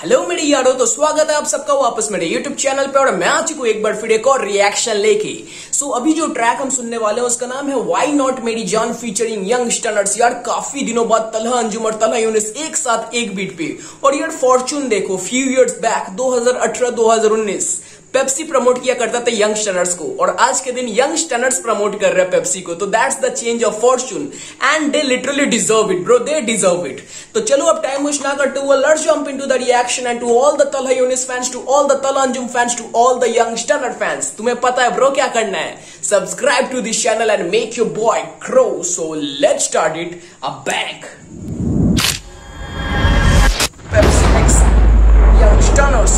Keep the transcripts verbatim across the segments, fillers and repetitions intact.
Hello मेरे यारों, तो स्वागत है आप सबका वापस मेरे यूट्यूब चैनल पे। और मैं आ चुका हूं एक बार फिर एक और रिएक्शन लेके। सो so, अभी जो ट्रैक हम सुनने वाले हैं उसका नाम है व्हाई नॉट मेरी जान फीचरिंग यंग स्टनर्स। यार काफी दिनों बाद तलहा अंजुम और तलहा यूनिस एक साथ एक बीट पे। और यार फॉर्चून देखो, फ्यू इयर्स बैक दो हज़ार अठारह दो हज़ार उन्नीस पेप्सी प्रमोट किया करता था यंग स्टनर्स को, और आज के दिन यंग स्टनर्स प्रमोट कर रहे हैं पेप्सी को। तो that's the change of fortune and they literally deserve it bro, they deserve it. तो चलो अब टाइम वेस्ट ना करते हुए let's jump into the reaction and to all the Talha Younis fans, to all the Talha Anjum fans, to all the young stunner fans, तुम्हें पता है bro क्या करना है, subscribe to this channel and make your boy grow. So let's start it a bang. Pepsi x young stunners.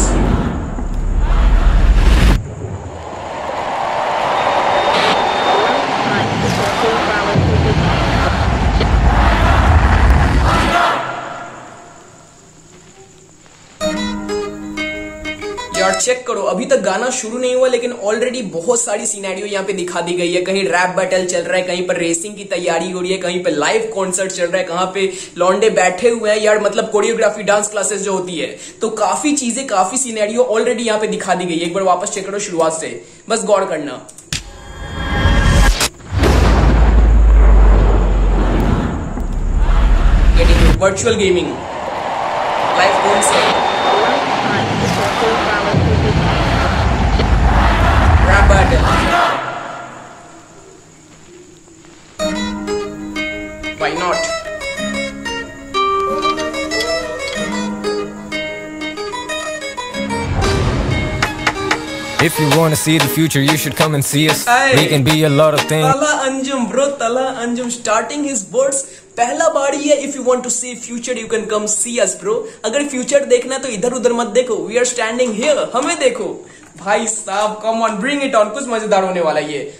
यार check करो, अभी तक गाना शुरू नहीं हुआ लेकिन ऑलरेडी बहुत सारी सिनेरियो यहाँ पे दिखा दी गई है। कहीं रैप बैटल चल रहा है, कहीं पर रेसिंग की तैयारी हो रही है, कहीं पे लाइव कॉन्सर्ट चल रहा है, कहाँ पे लौंडे बैठे हुए हैं। यार मतलब कोरियोग्राफी डांस क्लासेस जो होती है, तो काफी चीजें काफी सिनेरियो ऑलरेडी यहाँ पे दिखा दी गई है। एक बार वापस चेक करो शुरुआत से, बस गौर करना। Getting virtual gaming live concert rap battle. Why not? If you wanna see the future, you should come and see us. Aye. We can be a lot of things. Tala Anjum bro, Tala Anjum starting his words. पहला बार ही है, if you want to see future you can come see us bro. अगर future देखना है तो इधर उधर मत देखो, वी आर स्टैंडिंग हियर, हमें देखो भाई साहब। Come on, bring it on, कुछ मजेदार होने वाला है ये।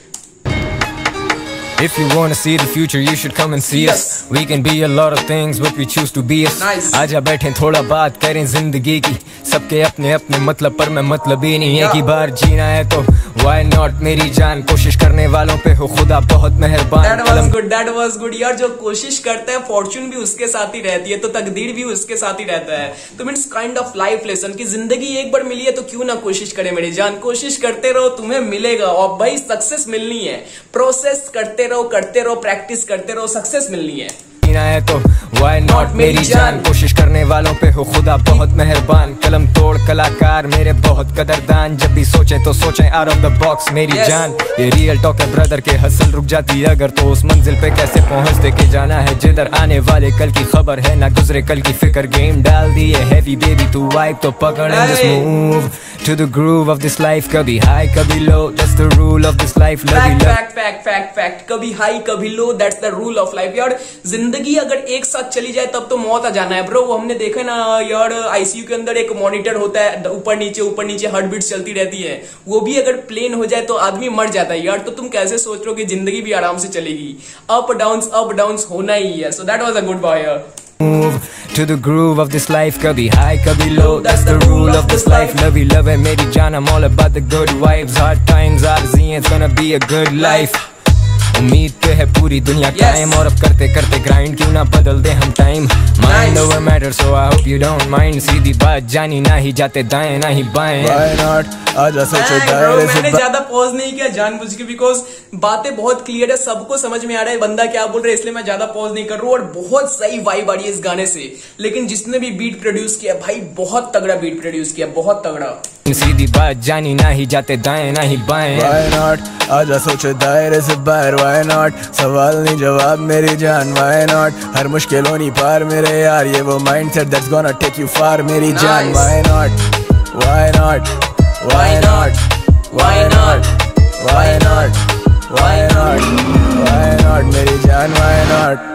If you wanna see the future, you should come and see yes. us. We can be a lot of things, but we choose to be us. Nice. आजा बैठे थोड़ा बात करें जिंदगी की, सबके अपने अपने मतलब पर मैं मतलब ही नहीं है। yeah. कि बार जीना है तो why not मेरी जान, कोशिश करने वालों पे हो खुदा बहुत मेहरबान। That was good, that was good। यार जो कोशिश करता है फॉर्चून भी उसके साथ ही रहती है, तो तकदीर भी उसके साथ ही रहता है। तो means kind of life lesson की जिंदगी एक बार मिली है तो क्यों ना कोशिश करे मेरी जान। कोशिश करते रहो, तुम्हें मिलेगा। और भाई सक्सेस मिलनी है, प्रोसेस करते रहो करते रहो, प्रैक्टिस करते रहो, सक्सेस मिलनी है। है तो why not मेरी जान, कोशिश करने वालों पे हो खुदा बहुत मेहरबान। कलम तोड़ कलाकार मेरे बहुत कदरदान, जब भी सोचे तो सोचे आउट ऑफ द बॉक्स मेरी yes. जान। ये रियल टॉक है ब्रदर के, हसल रुक जाती अगर तो उस मंजिल पे कैसे पहुंचते के जाना है जिधर आने वाले कल की खबर है ना गुजरे कल की फिक्र। गेम डाल दी है हैवी बेबी तू वाइब तो पकड़ and just move to the groove of this life. कभी हाई कभी low, that's the rule of this life. Fact fact fact fact fact कभी हाई कभी low, that's the rule of life. यार जिंदगी अगर एक साथ चली जाए तब तो मौत आ जाना है ब्रो। वो हमने देखा ना यार, आईसीयू के अंदर एक मॉनिटर होता है, ऊपर नीचे ऊपर नीचे हार्ट बीट चलती रहती है, वो भी अगर प्लेन हो जाए तो आदमी मर जाता है यार। तो तुम कैसे सोच रहे हो कि जिंदगी भी आराम से चलेगी? अप डाउन्स अप डाउन्स होना ही है। So that was a good boy. Move to the groove of this life, कभी high कभी low, that's the rule of this life. Love you love है मेरी जान, I'm all about the good vibes. Hard times आरज़ी, it's gonna be a good life. उम्मीद पे है पूरी दुनिया कायम, और अब करते करते ग्राइंड क्यों ना बदल दे हम time. Mind over matter so I hope you don't mind. सीधी बात जानी ना ही जाते दाएं ना ही बाएं। Why not? आजा सोचो दायरे से। मैंने ज्यादा पॉज नहीं किया जानबूझ के, बिकॉज बातें बहुत क्लियर है, सबको समझ में आ रहा है बंदा क्या बोल रहा है, इसलिए मैं ज्यादा पॉज नहीं कर रहा हूँ। और बहुत सही वाइब आ रही है इस गाने से। लेकिन जिसने भी बीट प्रोड्यूस किया भाई, बहुत तगड़ा बीट प्रोड्यूस किया, बहुत तगड़ा। सीधी बात जानी ना ही जाते दाएं ना ही बाएं। Why not? आजा सोचो दायरे से बाहर। Why not? सवाल नहीं जवाब मेरी जान। Why not? हर मुश्किलों नहीं पार मेरे यार, ये वो mindset that's gonna take you far मेरी जान। Why not? Why not? Why not? Why not? Why not? Why not? Why not मेरी जान? Why not?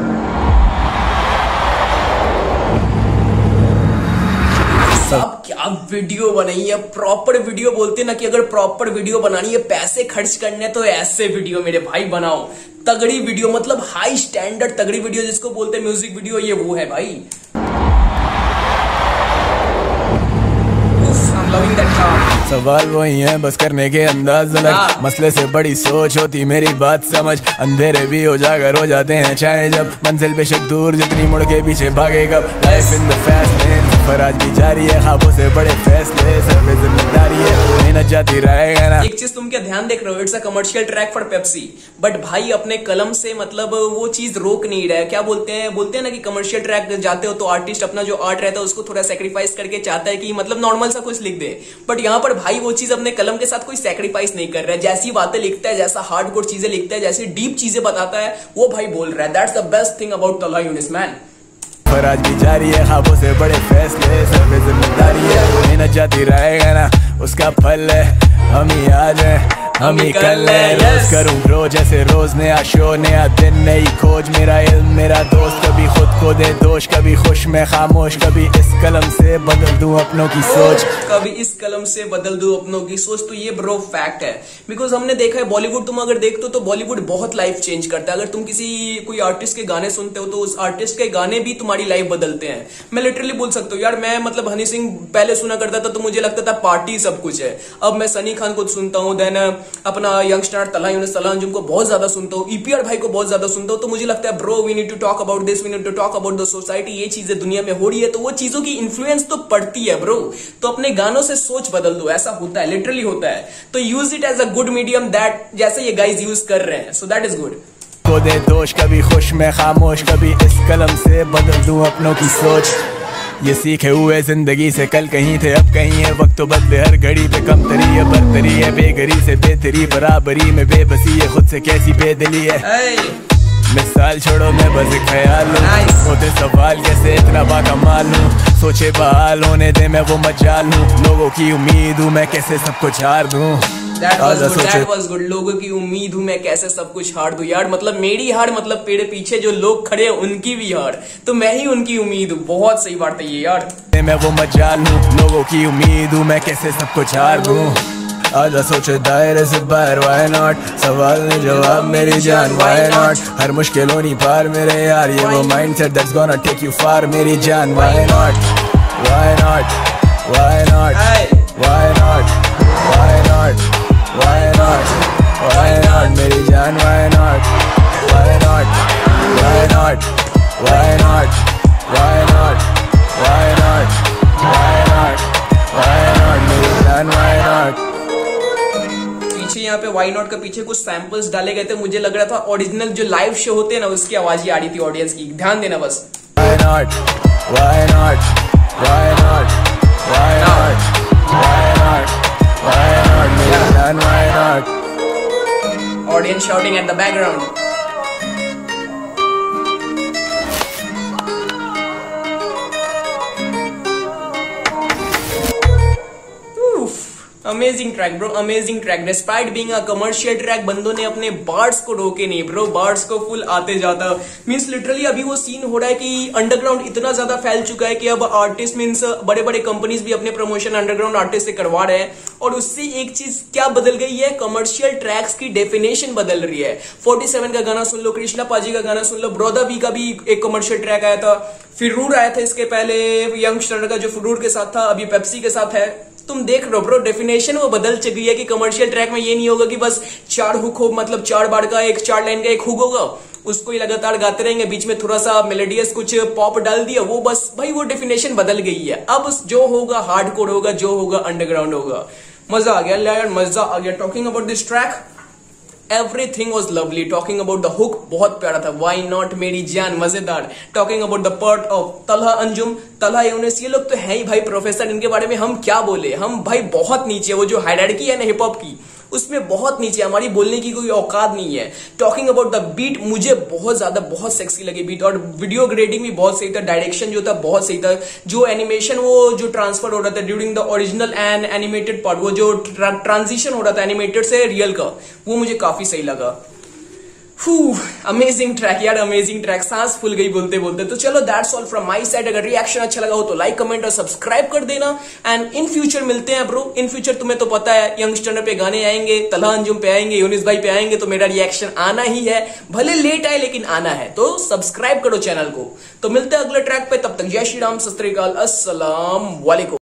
साहब क्या वीडियो बनाई है, प्रॉपर वीडियो बोलते ना कि अगर प्रॉपर वीडियो बनानी है, पैसे खर्च करने तो ऐसे वीडियो मेरे भाई बनाओ। तगड़ी वीडियो मतलब हाई स्टैंडर्ड तगड़ी वीडियो जिसको बोलते हैं म्यूजिक वीडियो, ये वो है भाई। सवाल वही है बस करने के अंदाज अलग, मसले से बड़ी सोच होती मेरी बात समझ। अंधेरे भी उजागर हो जाते हैं चाहे जब, मंजिल पे शक दूर जितनी मुड़ के पीछे भागे कब। Life in the fast lane पर आज भी जारी है, ख्वाबों से बड़े फैसले, सर पे जिम्मेदारी है, मेहनत जाती रहेगा ना। एक चीज तुम क्या ध्यान देख रहे हो, it's a commercial track for Pepsi, but भाई अपने कलम से मतलब वो चीज रोक नहीं रहा है। क्या बोलते हैं बोलते हैं ना कि कमर्शियल ट्रैक जाते हो तो आर्टिस्ट अपना जो आर्ट रहता है उसको थोड़ा सेक्रीफाइस करके चाहता है कि मतलब नॉर्मल सा कुछ लिख दे, बट यहाँ पर भाई वो चीज अपने कलम के साथ कोई सेक्रीफाइस नहीं कर रहा है। जैसी बातें लिखता है, जैसा हार्डकोर चीजें लिखता है, जैसी डीप चीजें बताता है, वो भाई बोल रहा है। That's the best thing about Talha Younis man. पर आज भी जारी है, ख्वाबों से बड़े फैसले, सर पे जिम्मेदारी है, मेहनत जाती रहेगा ना, उसका फल है हम ही आज हैं हम ही कल है। रोज करूं ग्रो जैसे रोज नया शो, नया दिन नई खोज, मेरा इल्म मेरा दोस्त, कभी खुद को दे दोष, कभी खुश मैं खामोश, कभी इस कलम से बदल दूं अपनों की सोच, कभी इस कलम से बदल दूं अपनों की सोच। तो ये ब्रो फैक्ट है, बिकॉज हमने देखा है बॉलीवुड, तुम अगर देखते हो तो बॉलीवुड बहुत लाइफ चेंज करता है। अगर तुम किसी कोई आर्टिस्ट के गाने सुनते हो तो उस आर्टिस्ट के गाने भी तुम्हारी लाइफ बदलते हैं। मैं लिटरली बोल सकता हूँ यार, मैं मतलब हनी सिंह पहले सुना करता था तो मुझे लगता था पार्टी सब कुछ है, अब मैं सनी खान को सुनता हूँ, देन अपना यंगस्टर तलहा यूनिस तलहा अंजुम को बहुत ज्यादा सुनता हूँ, ईपीआर भाई को बहुत ज्यादा सुनता हूँ। तो मुझे लगता है bro we need to talk about this, we need to talk about the society. ये चीजें दुनिया में हो रही है तो वो चीजों की इन्फ्लुएंस तो पड़ती है ब्रो, तो अपने गानों से सोच बदल दो, ऐसा होता है, लिटरली होता है। तो use it as a good medium, that जैसे ये गाइज यूज कर रहे हैं, सो दैट इज गुड। को दे दोष, कभी खुश मैं खामोश, कभी इस कलम से बदल दूं अपनों की सोच, ये सीखे हुए जिंदगी से कल कहीं थे अब कहीं है, वक्त तो बदले हर घड़ी पे कम तरी है, बरतरी है बेघरी से बेहतरी, बराबरी में बेबसी है, खुद से कैसी बेदली है। मिसाल छोड़ो मैं बस ख्याल लूं, होते सवाल कैसे इतना बाकमाल हूं, सोचे बहाल होने दे मैं वो मजाल हूं, लोगों की उम्मीद हूं मैं कैसे सब कुछ हार दूं। That was good, that was good. लोगों की उम्मीद हूं मैं कैसे सब कुछ हार दूं यार, मतलब मेरी हार मतलब पेड़ पीछे जो लोग खड़े हैं उनकी भी हार, तो मैं ही उनकी उम्मीद हूं। बहुत सही बात है ये यार, मैं वो मजाल हूं, लोगों की उम्मीद हूं मैं कैसे सब कुछ हार दूं। आजा सोचे दायरे से बाहर, व्हाई नॉट, सवाल ने जवाब मेरी जान, व्हाई नॉट, हर मुश्किलों नहीं पार मेरे यार, ये वो mindset that's gonna take you far मेरी जान, why not, why not, why not, why not, why not, why not, why not मेरी जान, why not, why not, why not, why not, why not, why not, why not, why not मेरी जान, why not. पीछे यहाँ पे why not का पीछे कुछ सैंपल्स डाले गए थे, मुझे लग रहा था ओरिजिनल जो लाइव शो होते हैं ना उसकी आवाज ही आ रही थी ऑडियंस की, ध्यान देना बस। Why not? Why not? Why not? Why not? Why not? Why not? मेरी जान why not? Audience shouting at the background. Amazing track bro, amazing track. Despite being a commercial track, बंदों ने अपने बार्ड्स को रोके नहीं ब्रो, बार्ड्स को full आते जाता। मींस लिटरली अभी वो सीन हो रहा है कि अंडरग्राउंड इतना ज्यादा फैल चुका है कि अब आर्टिस्ट मींस बड़े बड़े कंपनीज भी अपने प्रमोशन अंडरग्राउंड आर्टिस्ट से करवा रहे हैं। और उससे एक चीज क्या बदल गई है, कमर्शियल ट्रैक्स की डेफिनेशन बदल रही है। फोर्टी सेवन का गाना सुन लो, कृष्णा पाजी का गाना सुन लो, ब्रोदा बी का भी एक कमर्शियल ट्रैक आया था, फिरूर आया था इसके पहले, यंगस्टर का जो फिरूर के साथ था, अभी पेप्सी के साथ है। तुम देख रहे हो ब्रो, डेफिनेशन वो बदल चुकी है कि कमर्शियल ट्रैक में ये नहीं होगा कि बस चार हुक हो, मतलब चार बार का एक चार लाइन का एक हुक होगा, उसको ही लगातार गाते रहेंगे, बीच में थोड़ा सा मेलोडियस कुछ पॉप डाल दिया, वो बस भाई वो डेफिनेशन बदल गई है। अब जो होगा हार्डकोर होगा, जो होगा अंडरग्राउंड होगा। मजा आ गया यार, मजा आ गया। Talking about this track, everything was lovely. Talking about the hook, बहुत प्यारा था, वाई नॉट मेरी जान, मजेदार। Talking about the part of Talha Anjum, Talha Younis, ये लोग तो है ही भाई प्रोफेसर, इनके बारे में हम क्या बोले, हम भाई बहुत नीचे, वो जो हायरार्की है ना हिप हॉप की उसमें बहुत नीचे, हमारी बोलने की कोई औकात नहीं है। टॉकिंग अबाउट द बीट, मुझे बहुत ज्यादा बहुत सेक्सी लगी बीट, और वीडियो ग्रेडिंग भी बहुत सही था, डायरेक्शन जो था बहुत सही था, जो एनिमेशन वो जो ट्रांसफर हो रहा था during the original and animated part, वो जो ट्रांजिशन हो रहा था एनिमेटेड से रियल का, वो मुझे काफी सही लगा। अमेजिंग ट्रैक यार, अमेजिंग ट्रैक, सांस फूल गई बोलते बोलते। तो चलो that's all from my side. अगर रिएक्शन अच्छा लगा हो तो लाइक कमेंट और सब्सक्राइब कर देना, एंड इन फ्यूचर मिलते हैं ब्रो। इन फ्यूचर तुम्हें तो पता है यंगस्टर पे गाने आएंगे, तलहा अंजुम पे आएंगे, यूनिस भाई पे आएंगे, तो मेरा रिएक्शन आना ही है, भले लेट आए लेकिन आना है। तो सब्सक्राइब करो चैनल को। तो मिलते हैं अगले ट्रैक पे, तब तक जय श्री राम, सत श्री अकाल, अस्सलाम वालेकुम।